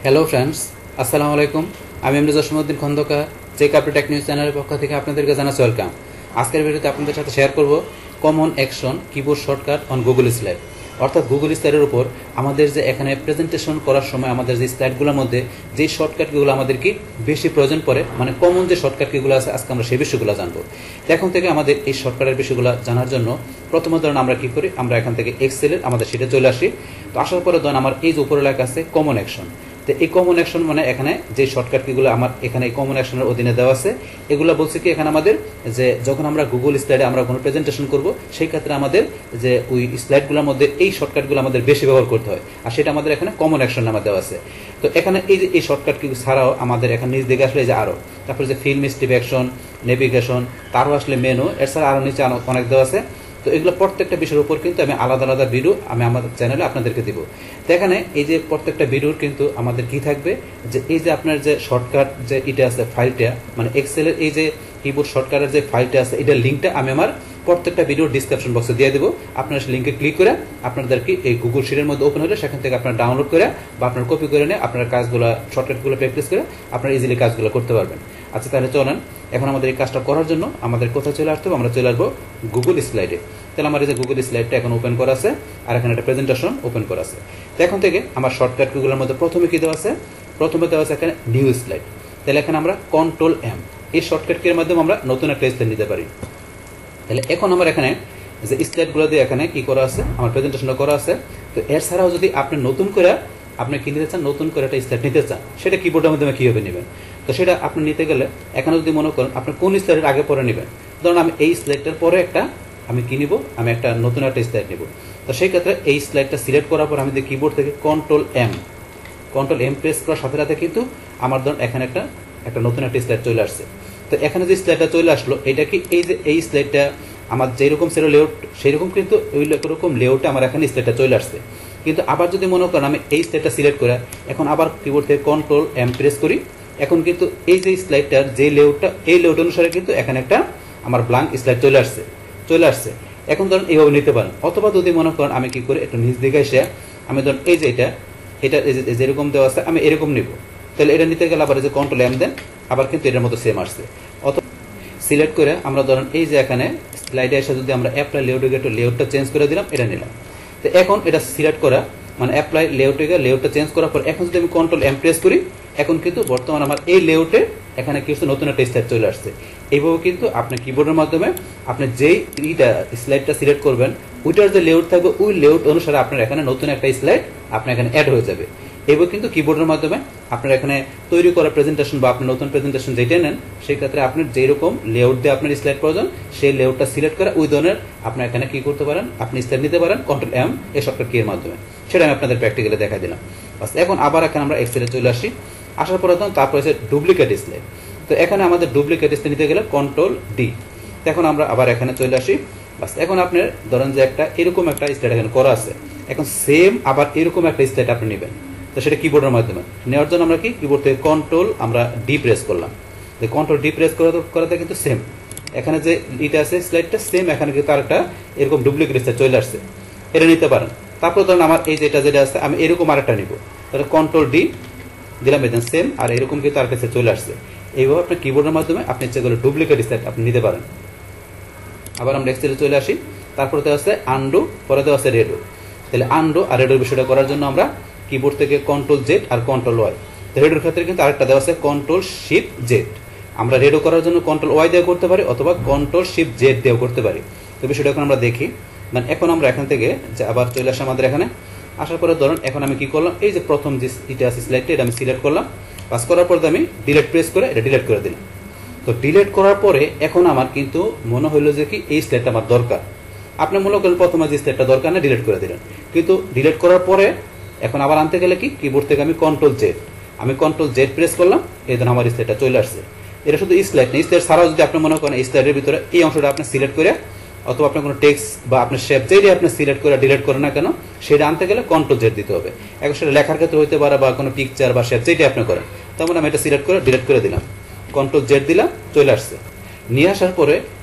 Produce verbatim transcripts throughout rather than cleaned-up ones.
Hello friends, আসসালামু আলাইকুম। আমি MD Jasimuddin Khandakar, Check Update Tech News চ্যানেলের পক্ষ থেকে আপনাদেরকে জানাচ্ছি ওয়েলকাম। আজকের ভিডিওতে আপনাদের সাথে শেয়ার করব common action keyboard shortcut on Google slide. অর্থাৎ গুগল স্লাইডের উপর আমাদের যে এখানে প্রেজেন্টেশন করার সময় আমাদের যে স্লাইডগুলোর মধ্যে যে শর্টকাটগুলো আমাদের কি বেশি প্রয়োজন পড়ে, মানে কমন যে শর্টকাটগুলো আছে, আজকে আমরা সেই বিষয়গুলো জানবো। এখন থেকে আমাদের এই শর্টকাটের বিষয়গুলো জানার জন্য প্রথম ধরুন আমরা কি করি, আমরা এখান থেকে এক্সেলের আমাদের সেটা চলে আসি। তো আসার পরে ধরুন আমার এই যে উপরে লেখা আছে কমন অ্যাকশন। তো এই কমন অ্যাকশন মানে এখানে যে শর্টকাট কিগুলো আমার এখানে এই কমন অ্যাকশনের অধীনে দেওয়া আছে, এগুলো বলছে কি এখানে আমাদের যে যখন আমরা গুগল স্লাইডে আমরা কোনো প্রেজেন্টেশন করব, সেই ক্ষেত্রে আমাদের যে ওই স্লাইডগুলোর মধ্যে এই শর্টকাটগুলো আমাদের বেশি ব্যবহার করতে হয়, আর সেটা আমাদের এখানে কমন অ্যাকশন নামে দেওয়া আছে। তো এখানে এই যে এই শর্টকাট কি ছাড়াও আমাদের এখানে নিচ দিকে আসলে যে আরও, তারপরে যে ফিল্ম স্টিপ অ্যাকশন, নেভিগেশন, তারও আসলে মেনু, এছাড়া আরও নিচে অনেক দেওয়া আছে। তো এগুলো প্রত্যেকটা বিষয়ের উপর কিন্তু আমি আলাদা আলাদা ভিডিও আমি আমাদের চ্যানেলে আপনাদেরকে দিব। তো এখানে এই যে প্রত্যেকটা ভিডিওর কিন্তু আমাদের কি থাকবে, যে এই যে আপনার যে শর্টকাট যে এটা আছে ফাইলটা, মানে এক্সেলের এই যে কিবোর্ড শর্টকাটের যে ফাইলটা আছে, এটার লিঙ্কটা আমি আমার প্রত্যেকটা ভিডিওর ডিসক্রিপশন বক্সে দিয়ে দেবো। আপনারা সেই লিঙ্কে ক্লিক করে আপনাদেরকে এই গুগল শিটের মধ্যে ওপেন হলে সেখান থেকে আপনারা ডাউনলোড করে বা আপনার কপি করে নিয়ে আপনার কাজগুলো শর্টকাটগুলো প্র্যাকটিস করে আপনারা ইজিলি কাজগুলো করতে পারবেন। আচ্ছা, তাহলে চলেন এখন আমাদের এই কাজটা করার জন্য আমাদের কোথায় চলে আসতে হবে, আমরা চলে আসবো গুগল স্লাইডে। তাহলে আমার এই যে গুগল স্লাইডটা এখন ওপেন করা আছে, আর এখানে একটা প্রেজেন্টেশন ওপেন করা আছে। তো এখন থেকে আমার শর্টকাটগুলোর মধ্যে প্রথমে কি দেওয়া আছে, প্রথমে দেওয়া আছে এখানে নিউ স্লাইড। তাহলে এখানে আমরা কন্ট্রোল এম এই শর্টকাটের মাধ্যমে আমরা নতুন একটা স্লাইড নিতে পারি। তাহলে এখন আমার এখানে যে স্লাইডগুলো দিয়ে এখানে কি করা আছে, আমার প্রেজেন্টেশনটা করা আছে। তো এর ছাড়াও যদি আপনি নতুন করে আপনি কি নিতে চান, নতুন করে একটা স্লাইড নিতে চান, সেটা কিবোর্ডের মাধ্যমে কীভাবে নেবেন। তো সেটা আপনি নিতে গেলে এখানে যদি মনে করেন আপনি কোন স্লাইডের আগে পরে নেবেন, ধরুন আমি এই স্লাইডটার পরে একটা আমি কি নিব, আমি একটা নতুন একটা স্লাইড নিব। তো সেই ক্ষেত্রে এই স্লাইডটা সিলেক্ট করার পর আমি কিবোর্ড থেকে control M control M press করার সাথে সাথে কিন্তু আমার ধরুন এখানে একটা একটা নতুন একটা স্লাইড চলে আসছে। তো এখানে যে স্লাইডটা চলে আসলো, এটা কি এই যে এই স্লাইডটা আমার যেরকম ছিল লেআউট, সেই রকম কিন্তু ওই রকম লেআউটে আমার এখানে স্লাইডটা চলে আসছে। কিন্তু আবার যদি মনে করেন আমি এই স্লাইডটা সিলেক্ট করে এখন আবার কিবোর্ড থেকে কন্ট্রোল এম প্রেস করি, এখন কিন্তু এই যে স্লাইডটার যে লেআউটটা, এই লেআউট অনুসারে কিন্তু এখানে একটা আমার ব্ল্যাঙ্ক স্লাইড চলে আসছে চলে আসছে এখন ধরুন এইভাবে নিতে পারেন। অথবা যদি মনে করেন আমি কি করি, একটু নিচ দিকে এসে আমি ধরুন এই যে এটা এটা যেরকম দেওয়া আছে আমি এরকম নিব। তাহলে এটা নিতে গেলে আবার এই যে কন্ট্রোল এম দেন, আবার কিন্তু এটার মতো সেম আসছে। অথবা সিলেক্ট করে আমরা ধরুন এই যে এখানে স্লাইডে এসে যদি আমরা অ্যাপ্লাই লেআউটে একটু লেআউটটা চেঞ্জ করে দিলাম, এটা নিলাম। তো এখন এটা সিলেক্ট করা মানে অ্যাপ্লাই লেআউটে গিয়ে লেআউটটা চেঞ্জ করার পর এখন যদি আমি কন্ট্রোল এম প্রেস করি, এখন কিন্তু বর্তমানে আমার এই লেআউটে এখানে কিছু নতুন একটা স্লাইড চলে আসছে। এইভাবে কিন্তু আপনি কিবোর্ডের মাধ্যমে আপনি যেই স্লাইডটা সিলেক্ট করবেন, ওইটার যে লেআউট থাকবে ওই লেআউট অনুসারে আপনার এখানে নতুন একটা স্লাইড আপনার এখানে অ্যাড হয়ে যাবে। এইভাবে কিন্তু কিবোর্ডের মাধ্যমে আপনার এখানে তৈরি করা প্রেজেন্টেশন বা আপনি নতুন প্রেজেন্টেশন যেটা নেন, সেই ক্ষেত্রে আপনার যেরকম লেআউট দিয়ে আপনার স্লাইড প্রয়োজন, সেই লেআউটটা সিলেক্ট করে ওই ধরনের আপনার এখানে কি করতে পারেন, আপনি স্লাইড নিতে পারেন কন্ট্রোল এম এই শর্টকাট কি এর মাধ্যমে। সেটা আমি আপনাদের প্র্যাকটিক্যালি দেখা দিলাম। বাস এখন আবার এখানে আমরা এক্সেলে চলে আসি। আসার পরে তারপর হচ্ছে ডুপ্লিকেট স্লাইড। তো এখানে আমাদের ডুপ্লিকেট স্লাইড নিতে গেলে কন্ট্রোল ডি। এখন আমরা আবার এখানে চলে আসি। বাস এখন আপনার ধরেন যে একটা এরকম একটা স্লাইড এখানে করা আছে, এখন সেম আবার এরকম একটা স্লাইড আপনি নেবেন। তো সেটা কিবোর্ডের মাধ্যমে নেওয়ার জন্য আমরা কি কিবোর্ড থেকে কন্ট্রোল আমরা ডি প্রেস করলাম। তো কন্ট্রোল ডি প্রেস করাতে কিন্তু সেম এখানে যে এটা আছে স্লাইডটা সেম এখানে কিন্তু আরেকটা এরকম ডুপ্লিকেট স্লাইড চলে আসছে, এটা নিতে পারেন। তারপর ধরুন আমার এই যেটা যেটা আছে আমি এরকম আরেকটা নিব, তাহলে কন্ট্রোল ডি দিলাম, এটা সেম আর এরকম কিন্তু আরেকটা স্লাইড চলে আসছে। এইভাবে আপনার কিবোর্ডের মাধ্যমে আপনি যেগুলো ডুপ্লিকেট স্লাইড আপনি নিতে পারেন। আবার আমরা এক্সেলে চলে আসি। তারপরে দেওয়া আছে আনডু, পরে দেওয়া আছে রেডো। তাহলে আনডু আর রেডোর বিষয়টা করার জন্য আমরা কিবোর্ড থেকে কন্ট্রোল জেড আর কন্ট্রোল ওয়াই। তো রেডোর ক্ষেত্রে কিন্তু আরেকটা দেওয়া আছে কন্ট্রোল শিফট জেড। আমরা রেডো করার জন্য কন্ট্রোল ওয়াই দিয়ে করতে পারি অথবা কন্ট্রোল শিফট জেড দিয়েও করতে পারি। তো বিষয়টা এখন আমরা দেখি। মানে এখন আমরা এখান থেকে যে আবার চলে আসি আমাদের এখানে আসার পরে ধরুন এখন আমি কি করলাম, এই যে প্রথম যে এটা আছে স্লাইডটা এটা আমি সিলেক্ট করলাম। পাস করার পর আমি ডিলিট প্রেস করে এটা ডিলিট করে দিলাম। তো ডিলিট করার পরে এখন আমার কিন্তু মনে হলো যে কি এই স্লাইডটা আমার দরকার। আপনি মনে করেন প্রথমে যে স্লাইডটা দরকার না ডিলিট করে দিলেন, কিন্তু ডিলিট করার পরে এখন আবার আনতে গেলে কি কিবোর্ড থেকে আমি কন্ট্রোল জেড আমি কন্ট্রোল জেড প্রেস করলাম, এই ধরুন আমার স্লাইডটা চলে আসছে। এটা শুধু স্লাইড নেই, স্লাইড ছাড়াও যদি আপনি মনে করেন এই স্লাইডের ভিতরে এই অংশটা আপনি সিলেক্ট করে অথবা আপনার কোনো টেক্সট বা আপনার শেপ যেটাই আপনি সিলেক্ট করে ডিলিট করেন না কেন, সেটা আনতে গেলে কন্ট্রোল জেড দিতে হবে। এখন সেটা লেখার ক্ষেত্রে হইতে পারে বা কোনো পিকচার বা শেপ যেটাই আপনি করেন, তখন আমি এটা সিলেক্ট করে ডিলিট করে দিলাম, কন্ট্রোল জেড দিলাম, চলে আসছে। নিয়ে আসার পরে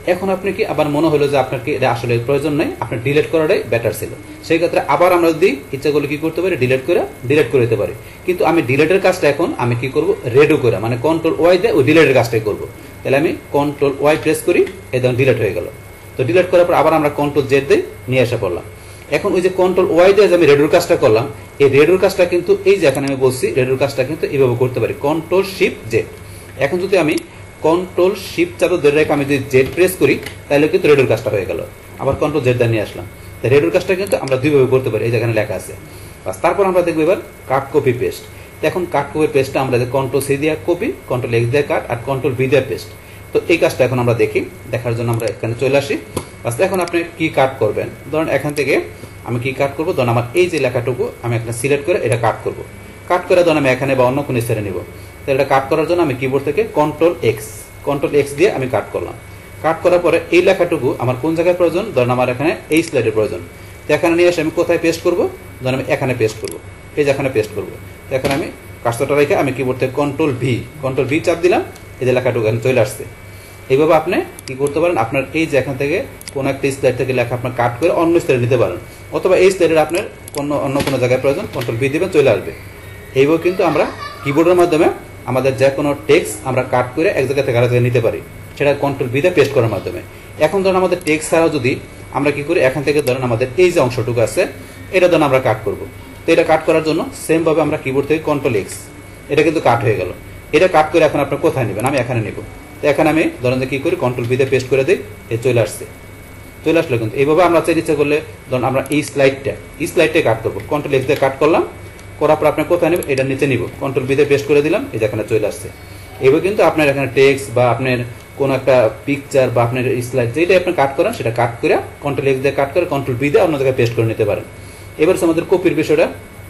এখন আপনি কি আবার মনে হলো যে আপনার কি এটা আসলে প্রয়োজন নাই, আপনার ডিলিট করাটাই বেটার ছিল, সেই ক্ষেত্রে আবার আমরা যদি ইচ্ছা করলে কি করতে পারি, ডিলিট করে ডিলিট করে দিতে পারি। কিন্তু আমি ডিলিটের কাজটা এখন আমি কি করব, রেডো করে মানে কন্ট্রোল ওয়াই দিয়ে ওই ডিলিটের কাজটাই করব। তাহলে আমি কন্ট্রোল ওয়াই প্রেস করি, এই দেখুন ডিলিট হয়ে গেল। তো ডিলিট করার পর আবার আমরা কন্ট্রোল জেড দিয়ে নিয়ে আসা পড়লাম। এখন ওই যে কন্ট্রোল ওয়াই দিয়ে যে আমি রেডোর কাজটা করলাম, এই রেডোর কাজটা কিন্তু এই যে এখানে আমি বলছি রেডোর কাজটা কিন্তু এইভাবে করতে পারি, কন্ট্রোল শিফট জেড। এখন যদি আমি কন্ট্রোল শিফট চাপে ধরে রেখে আমি যদি জেড প্রেস করি তাহলে কিন্তু রেডোর কাজটা হয়ে গেল। আবার কন্ট্রোল জেড দিয়ে নিয়ে আসলাম। রেডোর কাজটা কিন্তু আমরা দুইভাবে করতে পারি, এই যেখানে লেখা আছে। বাস তারপর আমরা দেখবো এবার কাট কপি পেস্ট। এখন কাট কপি পেস্টটা আমরা কন্ট্রোল সি দিয়ে কপি, কন্ট্রোল এক্স দিয়ে কাট আর কন্ট্রোল ভি দিয়ে পেস্ট। তো এই কাজটা এখন আমরা দেখি, দেখার জন্য আমরা এখানে চলে আসি। বাস এখন আপনি কি কাট করবেন, ধরুন এখান থেকে আমি কি কাট করবো, ধরুন আমার এই যে লেখাটুকু আমি এখানে সিলেক্ট করে এটা কাট করব। কাট করে ধরুন আমি এখানে বা অন্য কোনো ছেড়ে নিব। তো এটা কাট করার জন্য আমি কিবোর্ড থেকে কন্ট্রোল এক্স কন্ট্রোল এক্স দিয়ে আমি কাট করলাম। কাট করার পরে এই লেখাটুকু আমার কোন জায়গায় প্রয়োজন, ধরুন আমার এখানে এই স্লাইডের প্রয়োজন। তো এখানে নিয়ে এসে আমি কোথায় পেস্ট করবো, ধরুন আমি এখানে পেস্ট করবো, এই যে এখানে পেস্ট করবো। তো এখানে আমি কাজটা রেখে আমি কিবোর্ড থেকে কন্ট্রোল ভি কন্ট্রোল ভি চাপ দিলাম, এই যে লেখাটুকু এখানে চলে আসছে। এইভাবে আপনি কি করতে পারেন, আপনার এই যে এখান থেকে কোন একটা স্লাইড থেকে লেখা আপনার কাট করে অন্য স্লাইডে নিতে পারেন, অথবা এই স্লাইডের আপনার কোনো অন্য কোনো জায়গায় প্রয়োজন কন্ট্রোল ভি দিবেন, চলে আসবে। এইভাবে কিন্তু আমরা কিবোর্ডের মাধ্যমে আমাদের যে কোনো টেক্সট আমরা কাট করে এক জায়গা থেকে আরেক জায়গায় নিতে পারি, সেটা কন্ট্রোল ভি দিয়ে পেস্ট করার মাধ্যমে। এখন ধরুন আমাদের টেক্সট ছাড়াও যদি আমরা কি করি, এখান থেকে ধরেন আমাদের এই যে অংশটুকু আছে এটা ধরুন আমরা কাট করব। তো এটা কাট করার জন্য সেম ভাবে আমরা কিবোর্ড থেকে কন্ট্রোল এক্স, এটা কিন্তু কাট হয়ে গেল। এটা কাট করে এখন আপনার কোথায় নেবেন, আমি এখানে নেব। তো এখানে আমি ধরেন যে কি করি, কন্ট্রোল ভি দিয়ে পেস্ট করে দিই, এ চলে আসছে চলে আসলো। কিন্তু এইভাবে আমরা চাই ইচ্ছা করলে ধরুন আমরা এই স্লাইডটা এই স্লাইডটাই কাট করবো, কন্ট্রোল এক্স দিয়ে কাট করলাম, করার পর আপনি কোথায় নেবেন, এটা নিচে নিব, কন্ট্রোল ভি দিয়ে পেস্ট করে দিলাম, এই যেখানে চলে আসছে। এইভাবে কিন্তু আপনার এখানে টেক্সট বা আপনার কোন একটা পিকচার বা আপনার স্লাইড যেটা আপনি কাট করেন সেটা কাট করে কন্ট্রোল এক্স দিয়ে কাট করে কন্ট্রোল ভি দিয়ে অন্য জায়গায় পেস্ট করে নিতে পারেন। এবার আমাদের কপির বিষয়টা,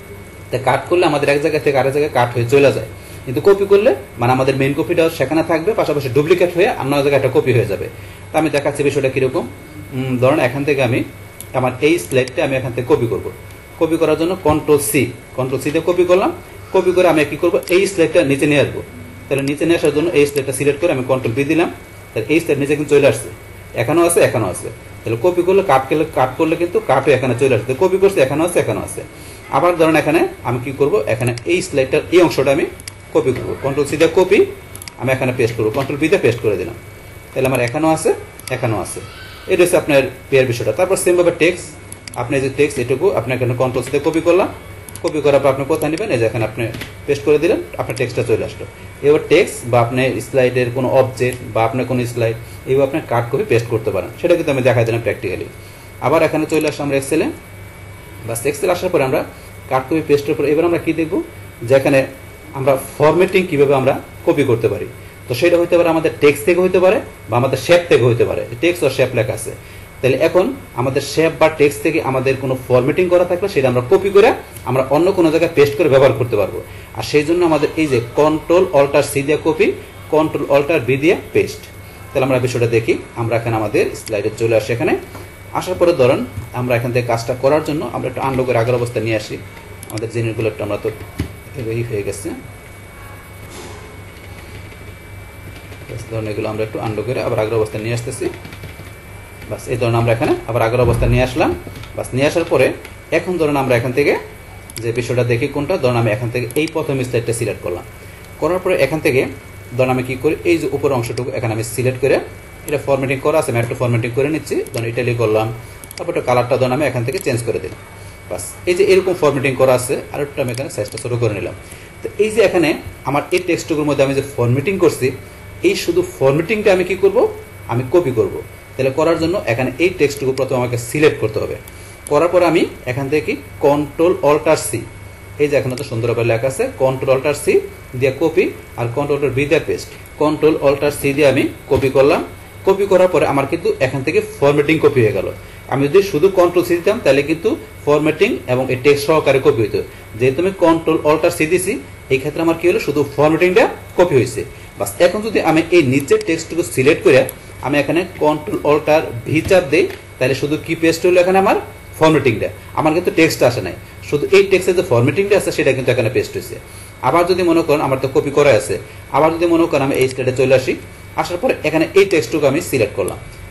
কাট করলে আমাদের এক জায়গা থেকে আরেক জায়গায় কাট হয়ে চলে যায়, কিন্তু কপি করলে মানে আমাদের মেইন কপিটা সেখানে থাকবে, পাশাপাশি ডুপ্লিকেট হয়ে অন্য জায়গায় একটা কপি হয়ে যাবে। তো আমি দেখাচ্ছি বিষয়টা কিরকম। ধরুন এখান থেকে আমি আমার এই স্লাইডটা আমি এখান থেকে কপি করব। কপি করার জন্য কন্ট্রোল সি কন্ট্রোল সি দিয়ে কপি করলাম। কপি করে আমি কি করব, এই স্লাইডটা নিচে নিয়ে আসবো। তাহলে নিচে নিয়ে আসার জন্য এই স্লাইডটা সিলেক্ট করে আমি কন্ট্রোল ভি দিলাম, তাহলে এই স্লাইড নিচে কিন্তু চলে আসছে, এখানেও আছে এখানেও আছে। তাহলে কপি করলে কাট করলে কাট করলে কিন্তু কাটও এখানে চলে আসছে, কপি করছে এখানেও আছে এখানেও আছে। আবার ধরুন এখানে আমি কি করব, এখানে এই স্লাইডটার এই অংশটা আমি কপি করবো, কন্ট্রোল সি দিয়ে কপি আমি এখানে পেস্ট করবো, কন্ট্রোল ভি দিয়ে পেস্ট করে দিলাম। তাহলে আমার এখানেও আছে এখানেও আছে। এটা হচ্ছে আপনার পেয়ার বিষয়টা। তারপর সেমভাবে টেক্সট, আপনি যে টেক্সট এটুকু আপনি এখানে কন্ট্রোল সি দিয়ে কপি করলাম, কপি করার পর আপনি কোথায় নেবেন, এই যে এখানে আপনি পেস্ট করে দিলেন, আপনার টেক্সটটা চলে আসলো। এবার টেক্সট বা আপনি স্লাইডের কোনো অবজেক্ট বা আপনার কোনো স্লাইড এইভাবে আপনি কাট করে পেস্ট করতে পারেন, সেটা কিন্তু আমি দেখাই দিলাম প্র্যাকটিক্যালি। আবার এখানে চলে আসলাম আমরা এক্সেলে। বাস এক্সেল আসার পরে আমরা কাট কপি পেস্টের পরে এবার আমরা কি দেখব, যেখানে আমরা ফরম্যাটিং কিভাবে আমরা কপি করতে পারি। তো সেটা হইতে পারে আমাদের টেক্সট থেকে হইতে পারে বা আমাদের শেপ থেকে হইতে পারে, টেক্সট ও শেপ লেখা আছে। তাহলে এখন আমাদের শেপ বা টেক্সট থেকে আমাদের কোনো ফরম্যাটিং করা থাকলে সেটা আমরা কপি করে আমরা অন্য কোনো জায়গায় পেস্ট করে ব্যবহার করতে পারবো। আর সেই জন্য আমাদের এই যে কন্ট্রোল অল্টার সি দিয়ে কপি, কন্ট্রোল অল্টার ভি দিয়ে পেস্ট। তাহলে আমরা বিষয়টা দেখি, আমরা এখানে আমাদের স্লাইডে চলে আসি। এখানে আসার পরে ধরেন আমরা এখান থেকে কাজটা করার জন্য আমরা একটু আন্ডু করে আগের অবস্থা নিয়ে আসি। আমাদের জিনিসগুলো একটু আমরা তো এই হয়ে গেছে, ধরুন এগুলো আমরা একটু আন্ডু করে আবার আগের অবস্থা নিয়ে আসতেছি। বাস এই ধরুন আমরা এখানে আবার আগের অবস্থা নিয়ে আসলাম। বাস নিয়ে আসার পরে এখন ধরুন আমরা এখান থেকে যে বিষয়টা দেখি কোনটা, ধরুন আমি এখান থেকে এই প্রথম স্লাইডটা সিলেক্ট করলাম, করার পরে এখান থেকে ধরুন আমি কি করি, এই যে উপর অংশটুকু এখানে আমি সিলেক্ট করে এটা ফরম্যাটিং করা আছে, আমি একটু ফরম্যাটিং করে নিচ্ছি, ধরুন ইটালি করলাম, তারপর একটা কালারটা ধরুন আমি এখান থেকে চেঞ্জ করে দিলাম। বাস এই যে এরকম ফরম্যাটিং করা আছে, আর একটু আমি এখানে সাইজটা ছোট করে নিলাম। তো এই যে এখানে আমার এই টেক্সটটুকুর মধ্যে আমি যে ফরম্যাটিং করছি, এই শুধু ফরম্যাটিংটা আমি কি করব, আমি কপি করব। তাহলে করার জন্য এখানে এই টেক্সটটুকু প্রথমে আমাকে সিলেক্ট করতে হবে। করার পর আমি এখান থেকে কি কন্ট্রোল অল্টার সি, এই যে এখানে তো সুন্দরভাবে লেখা আছে কন্ট্রোল অল্টার সি দিয়ে কপি আর কন্ট্রোল অল্টার ভি দিয়ে পেস্ট। কন্ট্রোল অল্টার সি দিয়ে আমি কপি করলাম। কপি করার পরে আমার কিন্তু এখান থেকে ফরম্যাটিং কপি হয়ে গেল। আমি যদি শুধু কন্ট্রোল সি দিতাম তাহলে কিন্তু ফরম্যাটিং এবং এই টেক্সট সহকারে কপি হইতো। যেহেতু আমি কন্ট্রোল অল্টার সি দিছি, এই ক্ষেত্রে আমার কি হলো, শুধু ফরম্যাটিংটা কপি হয়েছে। বাস এখন যদি আমি এই নিচের টেক্সটটুকু সিলেক্ট করে আমি এখানে কন্ট্রোল অল্টার ভি চাপ দিই, তাহলে শুধু কি পেস্ট হলো, এখানে আমার ফরম্যাটিংটা, আমার কিন্তু টেক্সট আসে নাই, শুধু এই টেক্সটের যে ফরম্যাটিংটা আছে সেটা কিন্তু এখানে পেস্ট হয়েছে। আবার যদি মনে করেন আমার তো কপি করা আছে, আবার যদি মনে করেন আমি এই স্লাইডে চলে আসি, আসার পরে এখানে এই টেক্সটটুকু আমি সিলেক্ট করলাম,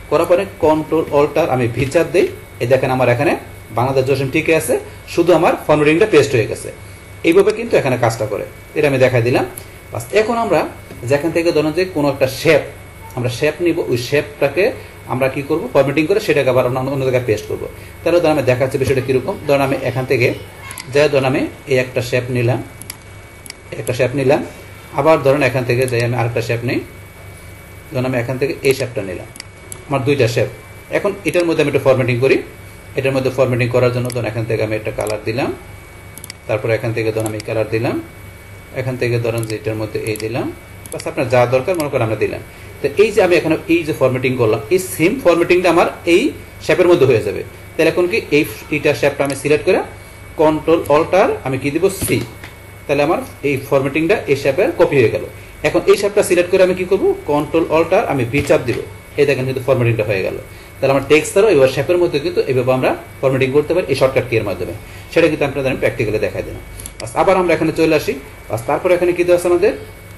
করার পরে কন্ট্রোল অল্টার আমি ভি চাপ দিই, এই দেখেন আমার এখানে বাংলাদেশ জসিম ঠিকই আছে, শুধু আমার ফরম্যাটিংটা পেস্ট হয়ে গেছে। এইভাবে কিন্তু এখানে কাজটা করে, এটা আমি দেখাই দিলাম। বাস এখন আমরা যেখান থেকে ধরুন যে কোনো একটা শেপ আমরা শেপ নিব, ওই শেপটাকে আমরা কি করব ফরম্যাটিং করে সেটাকে আবার অন্য জায়গায় পেস্ট করব। তাহলে ধরুন আমি দেখাচ্ছি বিষয়টা কিরকম। ধরুন আমি এখান থেকে যাই, ধরুন আমি এই একটা শেপ নিলাম, একটা শেপ নিলাম, আবার ধরুন এখান থেকে যাই আমি আরেকটা শেপ নিই, ধরুন আমি এখান থেকে এই শেপটা নিলাম, আমার দুইটা শেপ। এখন এটার মধ্যে আমি একটু ফরম্যাটিং করি, এটার মধ্যে ফরম্যাটিং করার জন্য ধরুন এখান থেকে আমি একটা কালার দিলাম, তারপর এখান থেকে ধরুন আমি কালার দিলাম, এখান থেকে ধরুন যে এটার মধ্যে এই দিলাম, বাস আপনার যা দরকার মনে করেন আমরা দিলাম। তো এই যে আমি এখানে এই যে ফরম্যাটিং করলাম, এই সেম ফরম্যাটিংটা আমার এই শেপের মধ্যে হয়ে যাবে। তাহলে এখন কি এই এইটা শেপটা আমি সিলেক্ট করে কন্ট্রোল অল্টার আমি কি দিব সি, তাহলে আমার এই ফরম্যাটিংটা এই শেপের কপি হয়ে গেল। এখন এই শেপটা সিলেক্ট করে আমি কি করব কন্ট্রোল অল্টার আমি ভি চাপ দিব, এই দেখেন কিন্তু ফরম্যাটিংটা হয়ে গেল। তাহলে আমার টেক্সট ছাড়াও এবার শেপের মধ্যে কিন্তু এইভাবে আমরা ফরম্যাটিং করতে পারি এই শর্টকাট কি এর মাধ্যমে, সেটা কিন্তু আপনাদের আমি প্র্যাকটিক্যালি দেখাই দিলাম। বাস আবার আমরা এখানে চলে আসি। বাস তারপর এখানে কি দেওয়া আছে আমাদের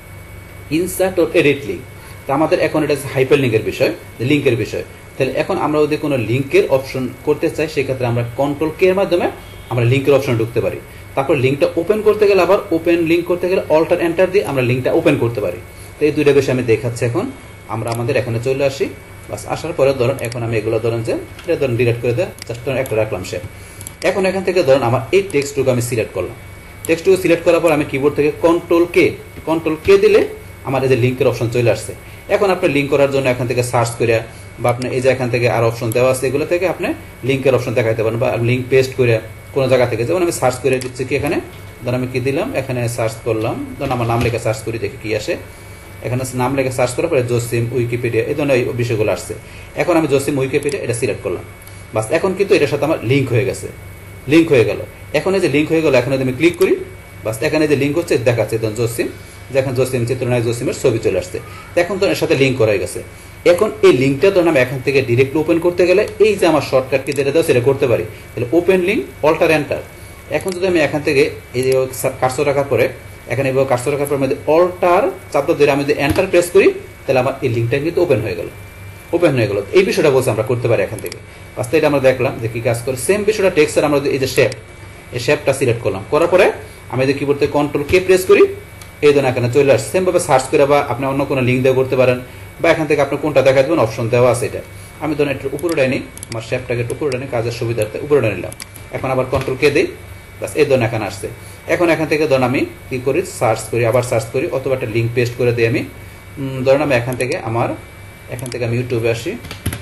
ইনসার্ট ও এডিট লিঙ্ক। তো আমাদের এখন এটা হাইপার লিঙ্কের বিষয়, লিঙ্কের বিষয়। তাহলে এখন আমরা যদি কোনো লিঙ্কের অপশন করতে চাই, সেক্ষেত্রে আমরা কন্ট্রোল কে এর মাধ্যমে আমরা লিঙ্কের অপশনে ঢুকতে পারি। তারপর লিঙ্কটা ওপেন করতে গেলে আবার ওপেন লিঙ্ক করতে গেলে অল্টার এন্টার দিয়ে আমরা লিঙ্কটা ওপেন করতে পারি। তো এই দুইটা বিষয় আমি দেখাচ্ছি। এখন আমরা আমাদের এখানে চলে আসি। বাস আসার পরে ধরুন এখন আমি এগুলো ধরুন যে এটা ধরুন ডিলিট করে দেয়, জাস্ট একটা রাখলাম শেপ। এখন এখান থেকে ধরুন আমার এই টেক্সটটুকু আমি সিলেক্ট করলাম, টেক্সটটুকু সিলেক্ট করার পর আমি কিবোর্ড থেকে কন্ট্রোল কে কন্ট্রোল কে দিলে আমার এই যে লিঙ্কের অপশন চলে আসছে। এখন আপনি লিঙ্ক করার জন্য এখান থেকে সার্চ করে বা আপনি এই যে এখান থেকে আর অপশন দেওয়া আছে, এগুলো থেকে আপনি লিঙ্কের অপশন দেখাইতে পারেন, বা লিঙ্ক পেস্ট করে কোনো জায়গা থেকে, যেমন আমি সার্চ করে দিচ্ছি কি এখানে ধরুন আমি কি দিলাম, এখানে সার্চ করলাম, ধরুন আমার নাম লেখা সার্চ করি দেখি কি আসে। এখানে নাম লেখা সার্চ করার পরে জসিম উইকিপিডিয়া এই ধরনের বিষয়গুলো আসছে। এখন আমি জসিম উইকিপিডিয়া এটা সিলেক্ট করলাম। বাস এখন কিন্তু এটার সাথে আমার লিঙ্ক হয়ে গেছে, লিঙ্ক হয়ে গেল। এখন এই যে লিঙ্ক হয়ে গেল, এখন যদি আমি ক্লিক করি, বাস এখানে যে লিঙ্ক হচ্ছে দেখাচ্ছে ধরুন জসিম, যেখানে জসিম চিত্রনায়ক জসিমের ছবি চলে আসছে। এখন তো এর সাথে লিঙ্ক করা হয়ে গেছে। এখন এই লিঙ্কটা ধরুন আমি এখান থেকে ডিরেক্টলি ওপেন করতে গেলে এই যে আমার শর্টকাট কি যেটা দেওয়া সেটা করতে পারি। তাহলে ওপেন লিঙ্ক অল্টার এন্টার। এখন যদি আমি এখান থেকে এই যে কার্সর রাখার পরে এখানে এভাবে কার্সর রাখার পরে অল্টার চাপ ধরে আমি যদি এন্টার প্রেস করি, তাহলে আমার এই লিঙ্কটা কিন্তু ওপেন হয়ে গেল, ওপেন হয়ে গেল। এই বিষয়টা বলছে আমরা করতে পারি এখান থেকে। বাস্তবে এটা আমরা দেখলাম যে কি কাজ করে। সেম বিষয়টা টেক্সটের আমরা এই যে শেপ, এই শেপটা সিলেক্ট করলাম, করার পরে আমি যদি কিবোর্ড থেকে কন্ট্রোল কে প্রেস করি, এই ধরনের এখানে চলে আসছে। সেম ভাবে সার্চ করে বা আপনি অন্য কোনো লিঙ্ক দিয়ে করতে পারেন, বা এখান থেকে আপনি কোনটা দেখা দেবেন অপশন দেওয়া আছে। এটা আমি ধরুন একটু উপরে ডাইনি, আমার শেপটাকে একটু উপরে ডাইনি, কাজের সুবিধার্থে উপরে ডাই নিলাম। এখন আবার কন্ট্রোল কে দিই, বাস এই ধরনের এখানে আসছে। এখন এখান থেকে ধরুন আমি কি করি সার্চ করি, আবার সার্চ করি, অথবা একটা লিঙ্ক পেস্ট করে দিই। আমি ধরুন আমি এখান থেকে আমার এখান থেকে আমি ইউটিউবে আসি,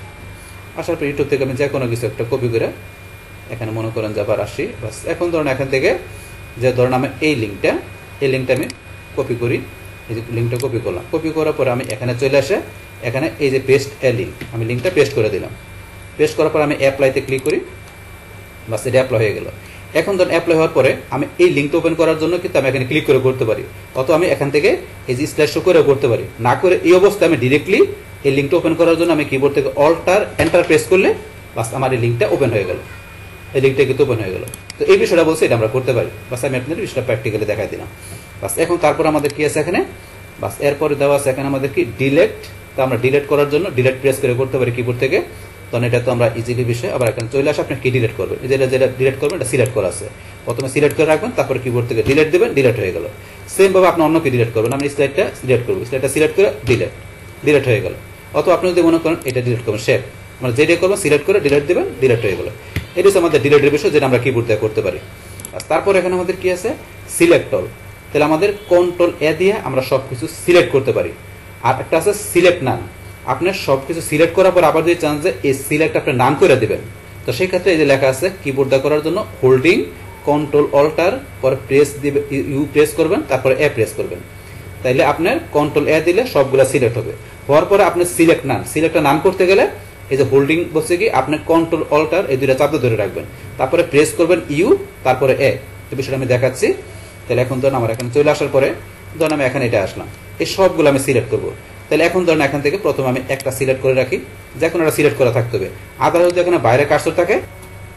আসার পর ইউটিউব থেকে আমি যে কোনো কিছু একটা কপি করে এখানে মনে করেন যে আবার আসি। বাস এখন ধরুন এখান থেকে যে ধরুন আমি এই লিঙ্কটা এই লিঙ্কটা আমি কপি করি, এই যে লিঙ্কটা কপি করলাম, কপি করার পরে আমি এখানে চলে আসে, এখানে এই যে পেস্ট এ লিঙ্ক আমি লিঙ্কটা পেস্ট করে দিলাম। পেস্ট করার পর আমি অ্যাপ্লাইতে ক্লিক করি, বাস এটা অ্যাপ্লাই হয়ে গেল। এখন ধরুন অ্যাপ্লাই হওয়ার পরে আমি এই লিঙ্কটা ওপেন করার জন্য কিন্তু আমি এখানে ক্লিক করে করতে পারি, অথবা আমি এখান থেকে এই যে স্ল্যাশ শো করেও করতে পারি। না করে এই অবস্থায় আমি ডিরেক্টলি এই লিঙ্কটা ওপেন করার জন্য আমি কিবোর্ড থেকে অল্টার এন্টার প্রেস করলে বাস আমার এই লিঙ্কটা ওপেন হয়ে গেল, এই লিঙ্কটা কিন্তু ওপেন হয়ে গেল। তো এই বিষয়টা বলছে এটা আমরা করতে পারি। বাস আমি আপনাদের বিষয়টা প্র্যাকটিক্যালি দেখাই দিলাম। বাস এখন তারপর আমাদের কি আছে এখানে, বাস এরপরে দেওয়া আছে এখানে আমাদের কি ডিলেট। তো আমরা ডিলেট করার জন্য ডিলেট প্রেস করে করতে পারি কিবোর্ড থেকে। তখন এটা তো আমরা ইজিলি বিষয়। আবার এখানে চলে আসে আপনি কি ডিলেট করবেন, যেটা যেটা ডিলেট করবেন এটা সিলেক্ট করা আছে, প্রথমে সিলেক্ট করে রাখবেন, তারপরে কিবোর্ড থেকে ডিলেট দেবেন, ডিলেট হয়ে গেল। সেম ভাবে আপনি অন্য কি ডিলেট করবেন, আমি স্লাইডটা সিলেক্ট করবো, স্লাইডটা সিলেক্ট করে ডিলেট, ডিলেট হয়ে গেল। অথবা আপনি যদি মনে করেন এটা ডিলেট করবেন শেপ, মানে যেটা করবেন সিলেক্ট করে ডিলেট দেবেন, ডিলেট হয়ে গেল। এটা হচ্ছে আমাদের ডিলেটের বিষয়, যেটা আমরা কিবোর্ড দিয়ে করতে পারি। তারপর এখানে আমাদের কি আছে সিলেক্ট অল। তাহলে আমাদের কন্ট্রোল এ দিয়ে আমরা সবকিছু সিলেক্ট করতে পারি। আর একটা আছে সিলেক্ট নান, আপনার সবকিছু সিলেক্ট করার পর আবার যদি চান যে এই সিলেক্ট আপনি নাম করে দিবেন, তো সেই ক্ষেত্রে এই যে লেখা আছে কিবোর্ড দিয়ে করার জন্য হোল্ডিং কন্ট্রোল অল্টার পরে প্রেস দিবে, ইউ প্রেস করবেন, তারপরে এ প্রেস করবেন। তাইলে আপনার কন্ট্রোল এ দিলে সবগুলো সিলেক্ট হবে। হওয়ার পরে আপনি সিলেক্ট নান, সিলেক্টটা নাম করতে গেলে এই যে হোল্ডিং বলছে কি আপনি কন্ট্রোল অল্টার এই দুইটা চাপ ধরে রাখবেন, তারপরে প্রেস করবেন ইউ, তারপরে এ। এই বিষয়টা আমি দেখাচ্ছি। তাহলে এখন ধরুন আমার এখানে চলে আসার পরে ধরুন আমি এখানে এটা আসলাম, এই সবগুলো আমি সিলেক্ট করবো। তাহলে এখন ধরুন এখান থেকে প্রথমে আমি একটা সিলেক্ট করে রাখি, যে কোনো একটা সিলেক্ট করা থাকতে হবে। আদার যদি এখানে বাইরে কার্সর থাকে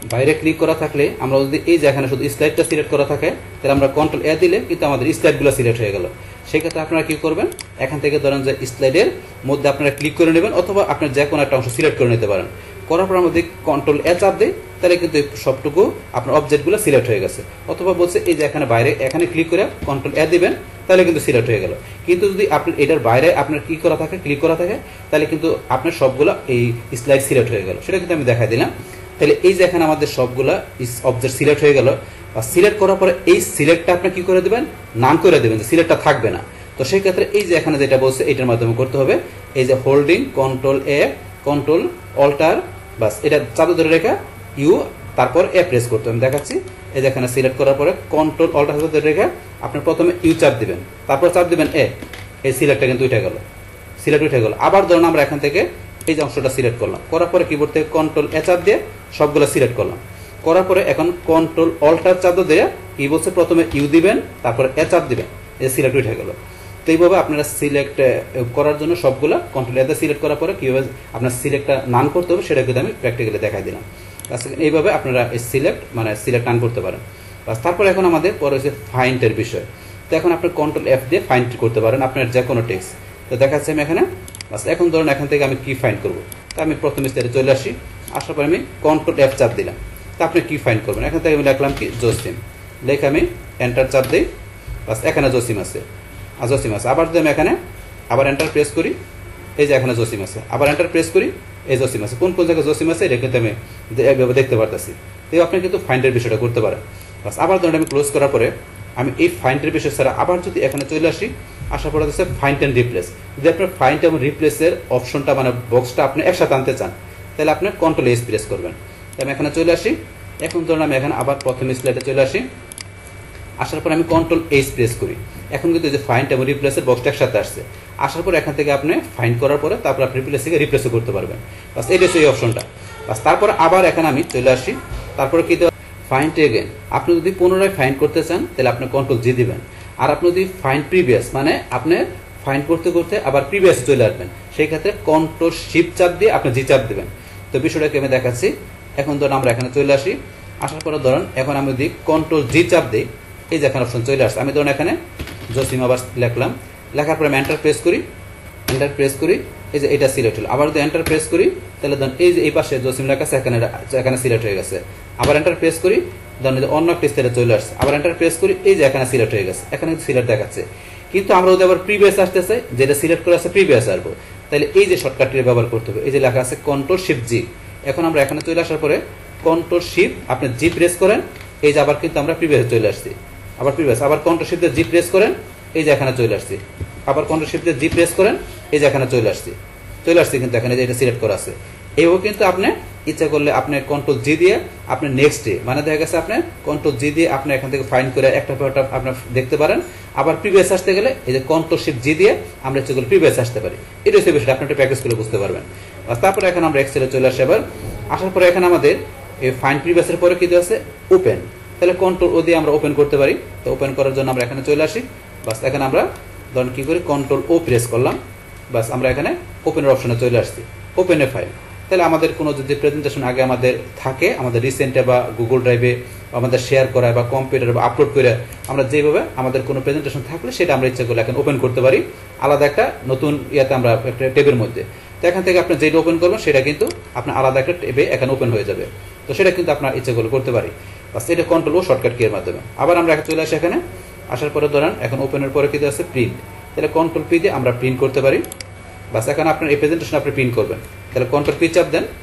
বাইরে ক্লিক করা থাকলে আমরা যদি এই যে এখানে শুধু স্লাইডটা সিলেক্ট করা থাকে তাহলে আমরা কন্ট্রোল এ দিলে কিন্তু আমাদের স্লাইডগুলো সিলেক্ট হয়ে গেল। সেক্ষেত্রে আপনারা কি করবেন, এখান থেকে ধরেন যে স্লাইডের মধ্যে আপনারা ক্লিক করে নেবেন অথবা আপনার যে কোনো একটা অংশ সিলেক্ট করে নিতে পারেন। করার পর আমরা যদি কন্ট্রোল এ চাপ দিই তাহলে কিন্তু সবটুকু আপনার অবজেক্টগুলো সিলেক্ট হয়ে গেছে। অথবা বলছে এই যে এখানে বাইরে এখানে ক্লিক করে কন্ট্রোল এ দিবেন তাহলে কিন্তু সিলেক্ট হয়ে গেল। কিন্তু যদি আপনি এটার বাইরে আপনার কি করা থাকে ক্লিক করা থাকে তাহলে কিন্তু আপনার সবগুলো এই স্লাইড সিলেক্ট হয়ে গেল। সেটা কিন্তু আমি দেখাই দিলাম। তাহলে এই যে এখানে আমাদের সবগুলা অবজেক্ট সিলেক্ট হয়ে গেল। বা সিলেক্ট করার পরে এই সিলেক্টটা আপনি কি করে দেবেন, নান করে দেবেন, যে সিলেক্টটা থাকবে না। তো সেই ক্ষেত্রে এই যে এখানে যেটা বলছে এটার মাধ্যমে করতে হবে, এই যে holding control A control alt বাস এটা চালু ধরে রেখা ইউ তারপর এ প্রেস করতে হবে। আমি দেখাচ্ছি, এই যে এখানে সিলেক্ট করার পরে কন্ট্রোল অল্টার ধরে রেখা আপনি প্রথমে ইউ চাপ দিবেন, তারপর চাপ দিবেন এ, এই সিলেক্টটা কিন্তু উঠে গেল, সিলেক্ট উঠে গেল। আবার ধরুন আমরা এখান থেকে এই যে অংশটা সিলেক্ট করলাম, করার পরে কিবোর্ড থেকে কন্ট্রোল এ চাপ দিয়ে সবগুলো সিলেক্ট করলাম। করার পরে এখন কন্ট্রোল অল্টার চাপ দিয়ে কি বলছে প্রথমে ইউ দিবেন তারপরে এ চাপ দিবেন, এই সিলেক্ট উঠে গেল। তো এইভাবে আপনারা সিলেক্ট করার জন্য সবগুলা কন্ট্রোল এ সিলেক্ট করার পরে কিভাবে আপনার সিলেক্টটা নান করতে হবে সেটা কিন্তু আমি প্র্যাকটিক্যালি দেখাই দিলাম। এইভাবে আপনারা এই সিলেক্ট মানে সিলেক্ট নান করতে পারেন। তারপর এখন আমাদের পরে হচ্ছে ফাইন্ডের বিষয়। তো এখন আপনি কন্ট্রোল এফ দিয়ে ফাইন্ড করতে পারেন আপনার যে কোনো টেক্সট। তো দেখাচ্ছি আমি এখানে বাস। এখন ধরুন এখান থেকে আমি কি ফাইন্ড করবো, তো আমি প্রথম স্টেজে চলে আসি, আসার পরে আমি কন্ট্রোল এফ চাপ দিলাম। তো আপনি কি ফাইন্ড করবেন, এখান থেকে আমি লিখলাম কি জসিম, লেখে আমি এন্টার চাপ দিই, বাস এখানে জসিম আছে, আর জসিম আছে। আবার যদি আমি এখানে আবার এন্টার প্রেস করি, এই যে এখানে জসিম আছে, আবার এন্টার প্রেস করি, এই জসিম আছে। কোন কোন জায়গায় জসিম আছে এটা কিন্তু আমি এইভাবে দেখতে পারতেছি। তো আপনি কিন্তু ফাইন্ডের বিষয়টা করতে পারেন। বাস আবার ধরুন আমি ক্লোজ করার পরে আমি এই ফাইন্ডের বিষয় ছাড়া আবার যদি এখানে চলে আসি, আসার পরে হচ্ছে ফাইন্ড অ্যান্ড রিপ্লেস। যদি আপনার ফাইন্ড এবং রিপ্লেসের অপশনটা মানে বক্সটা আপনি একসাথে আনতে চান তাহলে আপনি কন্ট্রোল এস প্রেস করবেন। তো আমি এখানে চলে আসি, এখন ধরুন আমি এখানে আবার প্রথম স্লাইডে চলে আসি, আসার পর আমি কন্ট্রোল এইচ প্রেস করি। এখন কিন্তু যে ফাইন্ড এবং রিপ্লেসের বক্সটা একসাথে আসছে। আসার পর এখান থেকে আপনি ফাইন্ড করার পরে তারপর আপনি রিপ্লেস থেকে রিপ্লেসও করতে পারবেন। বাস এটা হচ্ছে এই অপশনটা। বাস তারপর আবার এখানে আমি চলে আসি, তারপরে কি দেওয়া ফাইন্ড এগেন। আপনি যদি পুনরায় ফাইন্ড করতে চান তাহলে আপনি কন্ট্রোল জি দিবেন। আর আপনি যদি ফাইন্ড প্রিভিয়াস মানে আপনি ফাইন্ড করতে করতে আবার প্রিভিয়াস চলে আসবেন, সেই ক্ষেত্রে কন্ট্রোল শিফট চাপ দিয়ে আপনি জি চাপ দিবেন। তো বিষয়টাকে আমি দেখাচ্ছি। এখন ধরুন আমরা এখানে চলে আসি, আসার পরে ধরুন এখন আমি যদি কন্ট্রোল জি চাপ দিই, এই যে এখানে অপশন চলে আসছে। আমি ধরুন এখানে জসিম আবার লিখলাম, লেখার পরে আমি এন্টার প্রেস করি, এন্টার প্রেস করি, এই যে এটা সিলেক্ট হলো। আবার যদি এন্টার প্রেস করি তাহলে ধরুন এই যে এই পাশে জসিম লেখা আছে, এখানে এখানে সিলেক্ট হয়ে গেছে। আবার এন্টার প্রেস করি, ধরুন অন্য একটা স্টাইলে চলে আসছে। আবার এন্টার প্রেস করি, এই যে এখানে সিলেক্ট হয়ে গেছে, এখানে সিলেক্ট দেখাচ্ছে। কিন্তু আমরা যদি আবার প্রিভিয়াস আসতে চাই, যেটা সিলেক্ট করে আছে প্রিভিয়াস আসবো, তাহলে এই যে শর্টকাটটি ব্যবহার করতে হবে। এই যে লেখা আছে কন্ট্রোল শিফট জি। এখন আমরা এখানে চলে আসার পরে কন্ট্রোল শিফট আপনি জি প্রেস করেন, এই যে আবার কিন্তু আমরা প্রিভিয়াস চলে আসছি। আবার প্রিভিয়াস আবার কন্ট্রোল শিফট জি প্রেস করেন, এই যে এখানে চলে আসছি। আবার কন্ট্রোল শিফট জি প্রেস করেন, এই যে এখানে চলে আসছি চলে আসছি কিন্তু এখানে যে এটা সিলেক্ট করা আছে। এইভাবে কিন্তু আপনি ইচ্ছা করলে আপনি কন্ট্রোল জি দিয়ে আপনি নেক্সট ডে মানে দেখা গেছে আপনি কন্ট্রোল জি দিয়ে আপনি এখান থেকে ফাইন্ড করে একটা পরটা আপনি দেখতে পারেন। আবার প্রিভিয়াস আসতে গেলে এই যে কন্ট্রোল শিফট জি দিয়ে আমরা ইচ্ছা করলে প্রিভিয়াস আসতে পারি। এটা হচ্ছে বিষয়টা, আপনি একটা প্র্যাকটিস করে বুঝতে পারবেন। আর তারপরে এখন আমরা এক্সেলে চলে আসি। আবার আসার পরে এখানে আমাদের এই ফাইন্ড প্রিভিয়াসের পরে কি আছে ওপেন, তাহলে কন্ট্রোল ও দিয়ে আমরা ওপেন করতে পারি। তো ওপেন করার জন্য আমরা এখানে চলে আসি, বাস এখানে আমরা ধরুন কি করি কন্ট্রোল ও প্রেস করলাম, বাস আমরা এখানে ওপেনের অপশনে চলে আসছি, ওপেন এ ফাইল। তাহলে আমাদের কোনো যদি প্রেজেন্টেশন আগে আমাদের থাকে আমাদের রিসেন্টে বা গুগল ড্রাইভে আমাদের শেয়ার করা বা কম্পিউটারে বা আপলোড করে আমরা যেভাবে আমাদের কোনো প্রেজেন্টেশন থাকলে সেটা আমরা ইচ্ছা করলে এখন ওপেন করতে পারি আলাদা একটা নতুন ইয়াতে আমরা একটা টেবের মধ্যে। তো এখান থেকে আপনি যেটা ওপেন করবেন সেটা কিন্তু আপনার আলাদা একটা টেবে এখানে ওপেন হয়ে যাবে। তো সেটা কিন্তু আপনার ইচ্ছা করলে করতে পারি, বাস এটা কন্ট্রোল ও শর্টকাট কি এর মাধ্যমে। আবার আমরা চলে আসি এখানে, আসার পরে ধরেন এখন ওপেনের পরে কিন্তু আছে প্রিন্ট, তাহলে কন্ট্রোল পি দিয়ে আমরা প্রিন্ট করতে পারি। বাস এখানে আপনার এই প্রেজেন্টেশন আপনি প্রিন্ট করবেন, তাহলে কন্ট্রোল পি চাপ দেন,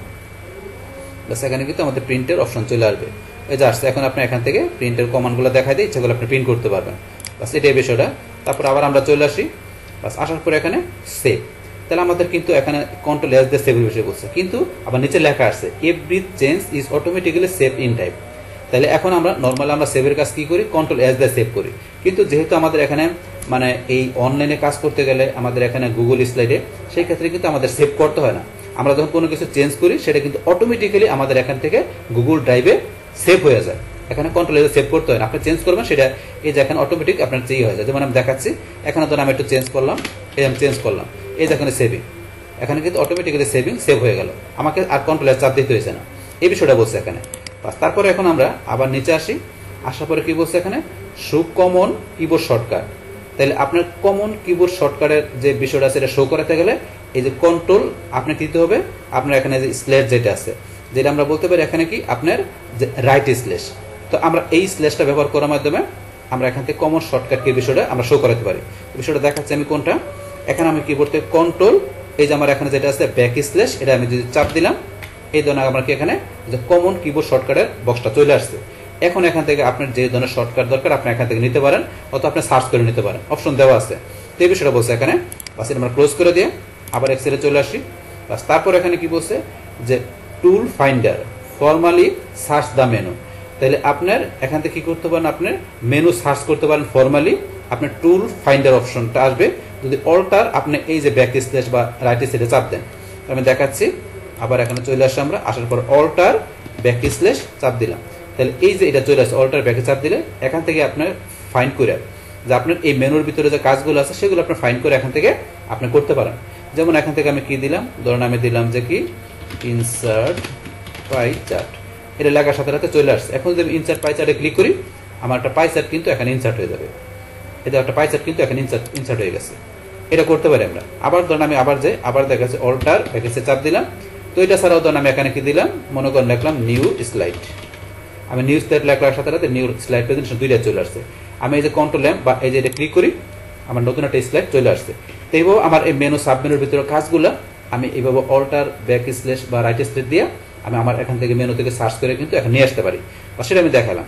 বাস এখানে কিন্তু আমাদের প্রিন্টের অপশন চলে আসবে। এই যে আসছে, এখন আপনি এখান থেকে প্রিন্টের কমান্ডগুলো দেখাই দিয়ে ইচ্ছাগুলো আপনি প্রিন্ট করতে পারবেন। বাস এটাই বিষয়টা। তারপর আবার আমরা চলে আসি, বাস আসার পরে এখানে সেভ, তাহলে আমাদের কিন্তু এখানে কন্ট্রোল এস দিয়ে সেভের বিষয় বলছে, কিন্তু আবার নিচে লেখা আসছে every change is automatically save in type. তাহলে এখন আমরা নর্মালি আমরা সেভের কাজ কি করি কন্ট্রোল এস দিয়ে সেভ করি, কিন্তু যেহেতু আমাদের এখানে মানে এই অনলাইনে কাজ করতে গেলে আমাদের এখানে গুগল স্লাইডে সেই ক্ষেত্রে কিন্তু আমাদের সেভ করতে হয় না। আমরা যখন কোনো কিছু চেঞ্জ করি সেটা কিন্তু অটোমেটিক্যালি আমাদের এখান থেকে গুগল ড্রাইভে সেভ হয়ে যায়। এখানে কন্ট্রোল এসে সেভ করতে হয় না, আপনি চেঞ্জ করবেন সেটা এই যে এখানে অটোমেটিক আপনার চেঞ্জ হয়ে যায়। যেমন আমি দেখাচ্ছি, এখানে ধরুন আমি একটু চেঞ্জ করলাম, এই আমি চেঞ্জ করলাম, এই যে এখানে সেভিং, এখানে কিন্তু অটোমেটিক্যালি সেভিং সেভ হয়ে গেল, আমাকে আর কন্ট্রোল এর চাপ দিতে হয়েছে না। এই বিষয়টা বলছে এখানে। বাস তারপরে এখন আমরা আবার নিচে আসি, আসার পরে কি বলছে এখানে শো কমন কিবোর্ড শর্টকাট। তাহলে আপনার কমন কিবোর্ড শর্টকাটের যে বিষয়টা আছে এটা শো করাতে গেলে এই যে কন্ট্রোল আপনি দিতে হবে, আপনার এখানে যে স্ল্যাশ যেটা আছে, যেটা আমরা বলতে পারি এখানে কি আপনার যে রাইট স্ল্যাশ। তো আমরা এই স্ল্যাশটা ব্যবহার করার মাধ্যমে আমরা এখান থেকে কমন শর্টকাট কি বিষয়টা আমরা শো করাতে পারি। বিষয়টা দেখাচ্ছি আমি কোনটা। এখানে আমি কিবোর্ড থেকে কন্ট্রোল, এই যে আমার এখানে যেটা আছে ব্যাক স্ল্যাশ, এটা আমি যদি চাপ দিলাম এই ধরনের আমার কি এখানে যে কমন কিবোর্ড শর্টকাটের বক্সটা চলে আসছে। এখন এখান থেকে আপনার যে ধরনের শর্টকাট দরকার আপনি এখান থেকে নিতে পারেন, অথবা আপনি সার্চ করে নিতে পারেন, অপশন দেওয়া আছে। তো এই বিষয়টা বলছে এখানে। বাস এটা আমরা ক্লোজ করে দিয়ে আবার এক্সেলে চলে আসি। বাস তারপর এখানে কি বলছে যে tool finder formally search the menu. তাহলে আপনার এখান থেকে কি করতে পারেন, আপনার মেনু সার্চ করতে পারেন ফর্মালি, আপনার টুল ফাইন্ডার অপশনটা আসবে যদি অল্টার আপনি এই যে ব্যাক স্ল্যাশ বা রাইট স্ল্যাশে চাপ দেন। আমি দেখাচ্ছি, আবার এখানে চলে আসছি আমরা, আসার পর অল্টার ব্যাক স্ল্যাশ চাপ দিলাম। তাহলে এই যে এটা চলে আসছে অল্টার ব্যাকে চাপ দিলে এখান থেকে আপনার ফাইন্ড করে যে আপনার এই মেনুর ভিতরে যে কাজগুলো আছে সেগুলো আপনি ফাইন্ড করে এখান থেকে আপনি করতে পারেন। যেমন এখান থেকে আমি কি দিলাম, ধরুন আমি দিলাম যে কি ইনসার্ট পাই চার্ট, এটা লেখার সাথে সাথে চলে আসছে। এখন যদি আমি ইনসার্ট পাই চার্টে ক্লিক করি আমার একটা পাই চার্ট কিন্তু এখানে ইনসার্ট হয়ে যাবে। এটা একটা পাই চার্ট কিন্তু এখানে ইনসার্ট ইনসার্ট হয়ে গেছে। এটা করতে পারি আমরা। আবার ধরুন আমি আবার যে আবার দেখা যাচ্ছে অল্টার ব্যাকে চাপ দিলাম। তো এটা ছাড়াও ধরুন আমি এখানে কি দিলাম, মনে করেন লিখলাম নিউ স্লাইড। আমি নিউ স্লাইড লেখার সাথে সাথে নিউ স্লাইড প্রেজেন্টেশন দুইটা চলে আসছে। আমি এই যে কন্ট্রোল এম বা এই যে এটা ক্লিক করি আমার নতুন একটা স্লাইড চলে আসছে। তো এইভাবে আমার এই মেনু সাব মেনুর ভিতরে কাজগুলো আমি এইভাবে অল্টার ব্যাক স্ল্যাশ বা রাইট স্ল্যাশ দিয়ে আমি আমার এখান থেকে মেনু থেকে সার্চ করে কিন্তু এখন নিয়ে আসতে পারি। বা সেটা আমি দেখালাম।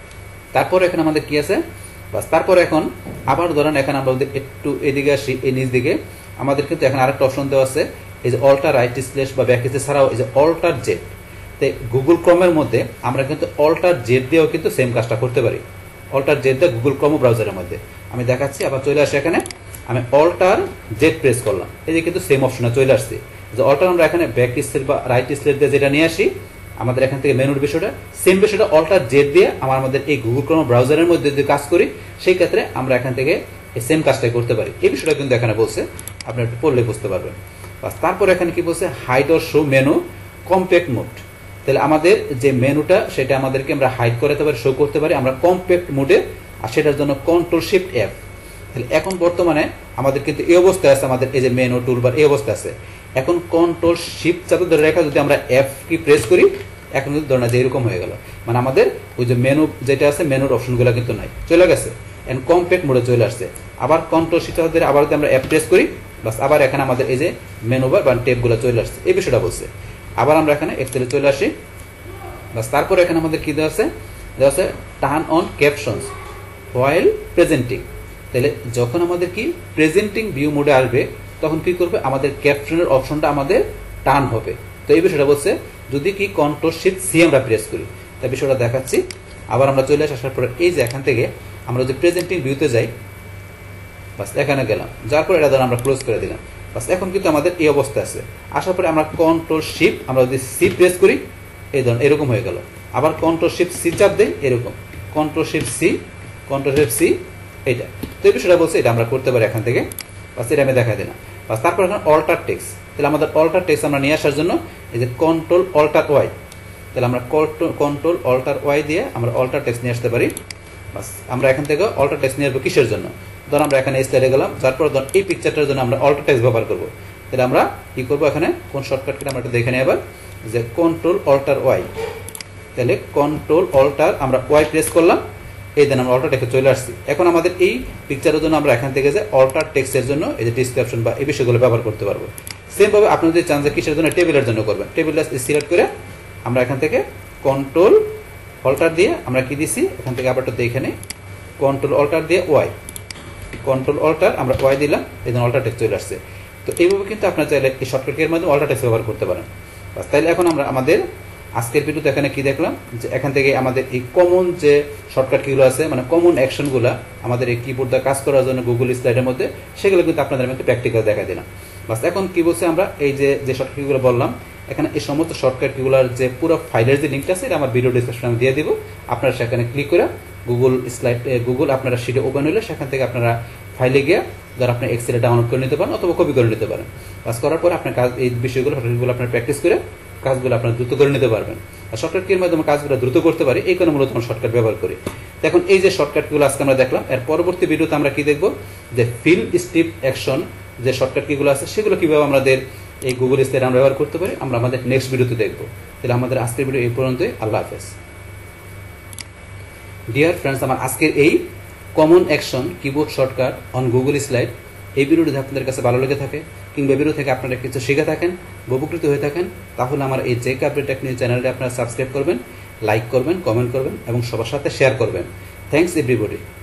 তারপর এখানে আমাদের কি আছে, বাস তারপর এখন আবার ধরেন এখানে আমরা একটু এদিকে আসি, এই নিচ দিকে আমাদের কিন্তু এখন আরেকটা অপশন দেওয়া আছে, এই যে অল্টার রাইট স্ল্যাশ বা ব্যাক স্ল্যাশ ছাড়াও এই যে অল্টার জেড। তো গুগল ক্রোমের মধ্যে আমরা কিন্তু অল্টার জেড দিয়েও কিন্তু সেম কাজটা করতে পারি। অল্টার জেড দিয়ে গুগল ক্রোম ব্রাউজারের মধ্যে আমি দেখাচ্ছি, আবার চলে আসে এখানে আমি অল্টার জেড প্রেস করলাম, এই যে কিন্তু সেম অপশনে চলে আসছে। যে অল্টার আমরা এখানে ব্যাক স্ল্যাশ বা রাইট স্ল্যাশ দিয়ে যেটা নিয়ে আসি আমাদের এখান থেকে মেনুর বিষয়টা সেম বিষয়টা অল্টার জেড দিয়ে আমার আমাদের এই গুগল ক্রোম ব্রাউজারের মধ্যে যদি কাজ করি সেই ক্ষেত্রে আমরা এখান থেকে এই সেম কাজটাই করতে পারি। এই বিষয়টা কিন্তু এখানে বলছে, আপনি একটু পড়লে বুঝতে পারবেন। বাস তারপর এখানে কি বলছে hide or show menu compact mode. তাহলে আমাদের যে মেনুটা সেটা আমাদেরকে আমরা হাইড করতে পারি, শো করতে পারি আমরা কম্প্যাক্ট মোডে, আর সেটার জন্য কন্ট্রোল শিফট এফ। তাহলে এখন বর্তমানে আমাদের কিন্তু এই অবস্থায় আছে, আমাদের এই যে মেনু টুলবার এই অবস্থা আছে। এখন কন্ট্রোল শিফট চাপে ধরে রাখা যদি আমরা এফ কি প্রেস করি এখন কিন্তু ধরে না যে এরকম হয়ে গেল, মানে আমাদের ওই যে মেনু যেটা আছে মেনুর অপশনগুলো কিন্তু নাই, চলে গেছে, এন্ড কম্প্যাক্ট মোডে চলে আসছে। আবার কন্ট্রোল শিফট চাপে ধরে আবার যদি আমরা এফ প্রেস করি বাস আবার এখানে আমাদের এই যে মেনু বার বা ট্যাবগুলো চলে আসছে। এই বিষয়টা বলছে। আবার আমরা এখানে এক্সেলে চলে আসি। বাস তারপর এখানে আমাদের কি দেওয়া আছে, দেওয়া আছে turn on captions while presenting. তাহলে যখন আমাদের কি প্রেজেন্টিং ভিউ মোডে আসবে তখন কি করবে, আমাদের ক্যাপশনের অপশনটা আমাদের টার্ন হবে। তো এই বিষয়টা বলছে যদি কি কন্ট্রোল শিফট সি আমরা প্রেস করি, তাই বিষয়টা দেখাচ্ছি। আবার আমরা চলে আসার পরে এই যে এখান থেকে আমরা যদি প্রেজেন্টিং ভিউতে যাই বাস এখানে গেলাম, যার পরে এটা ধর আমরা ক্লোজ করে দিলাম। বাস এখন কিন্তু আমাদের এই অবস্থা আছে। আসার পরে আমরা কন্ট্রোল শিফট আমরা যদি সি প্রেস করি এই ধরুন এরকম হয়ে গেল। আবার কন্ট্রোল শিফট সি চাপ দেই এরকম, control shift C control shift C এইটা। তো এই বিষয়টা বলছে এটা আমরা করতে পারি এখান থেকে। বাস এটা আমি দেখা দিলাম। বাস তারপর এখানে অল্টার টেক্সট। তাহলে আমাদের অল্টার টেক্সট আমরা নিয়ে আসার জন্য এই যে কন্ট্রোল অল্টার ওয়াই, তাহলে আমরা কন্ট্রোল অল্টার ওয়াই দিয়ে আমরা অল্টার টেক্সট নিয়ে আসতে পারি। বাস আমরা এখান থেকে অল্টার টেক্সট নিয়ে আসবো কিসের জন্য, ধর আমরা এখানে স্লাইডে গেলাম, তারপর ধর এই পিকচারটার জন্য আমরা অল্টার টেক্সট ব্যবহার করবো। তাহলে আমরা কি করবো, এখানে কোন শর্টকাট কিনা আমরা একটু দেখে নিই আবার, যে কন্ট্রোল অল্টার ওয়াই। তাহলে কন্ট্রোল অল্টার আমরা ওয়াই প্রেস করলাম, এই দেন আমরা অল্টার টেক্সটে চলে আসছি। এখন আমাদের এই পিকচারের জন্য আমরা এখান থেকে যে অল্টার টেক্সটের জন্য এই যে ডিসক্রিপশন বা এই বিষয়গুলো ব্যবহার করতে পারবো। সেম ভাবে আপনি যদি চান যে কিসের জন্য, টেবিলের জন্য করবেন, টেবিলটা সিলেক্ট করে আমরা এখান থেকে কন্ট্রোল অল্টার দিয়ে আমরা কি দিছি এখান থেকে আবার একটু দেখে নিই, কন্ট্রোল অল্টার দিয়ে ওয়াই, কন্ট্রোল অল্টার আমরা ওয়াই দিলাম, এই জন্য অল্টার টেক্সট চলে আসছে। তো এইভাবে কিন্তু আপনারা চাইলে এই শর্টকাটের মাধ্যমে অল্টার টেক্সট ব্যবহার করতে পারেন। বাস তাইলে এখন আমরা আমাদের আজকের ভিডিওতে এখানে কি দেখলাম, যে এখান থেকে আমাদের এই কমন যে শর্টকাট কিগুলো আছে, মানে কমন অ্যাকশনগুলো আমাদের এই কিবোর্ডে কাজ করার জন্য গুগল স্লাইডের মধ্যে, সেগুলো কিন্তু আপনাদের আমি একটু প্র্যাকটিক্যাল দেখা দিলাম। বাস এখন কি বলছে, আমরা এই যে যে শর্টকাট কিগুলো বললাম এখানে এই সমস্ত শর্টকাট কিগুলোর যে পুরো ফাইলের যে লিঙ্কটা আছে এটা আমার ভিডিও ডিসক্রিপশনে আমি দিয়ে দিব। আপনারা সেখানে ক্লিক করে গুগল স্লাইড গুগল আপনারা শিটে ওপেন হলে সেখান থেকে আপনারা ফাইলে গিয়ে ধর আপনি এক্সেলে ডাউনলোড করে নিতে পারেন অথবা কপি করে নিতে পারেন। কাজ করার পর আপনার কাজ এই বিষয়গুলো আপনার প্র্যাকটিস করে কাজগুলো আপনার দ্রুত করে নিতে পারবেন। আর শর্টকাট কির মাধ্যমে কাজগুলো দ্রুত করতে পারি, এই কারণে মূলত আমরা শর্টকাট ব্যবহার করি। এখন এই যে শর্টকাটগুলো আজকে আমরা দেখলাম, এর পরবর্তী ভিডিওতে আমরা কি দেখব, যে ফিল স্টিপ অ্যাকশন যে শর্টকাট কিগুলো আছে সেগুলো কিভাবে আমাদের এই গুগল স্লাইডে আমরা ব্যবহার করতে পারি, আমরা আমাদের নেক্সট ভিডিওতে দেখবো। তাহলে আমাদের আজকের ভিডিও এই পর্যন্তই। আল্লাহ হাফেজ। ডিয়ার ফ্রেন্ডস, আমার আজকের এই common action keyboard shortcut on Google slide এই ভিডিওটি আপনাদের কাছে ভালো লেগে থাকে কিংবা ভিডিও থেকে আপনারা কিছু শিখে থাকেন, উপকৃত হয়ে থাকেন, তাহলে আমার এই জে কাপ্রিট টেক নিউজ চ্যানেলটি আপনারা সাবস্ক্রাইব করবেন, লাইক করবেন, কমেন্ট করবেন এবং সবার সাথে শেয়ার করবেন। Thanks everybody.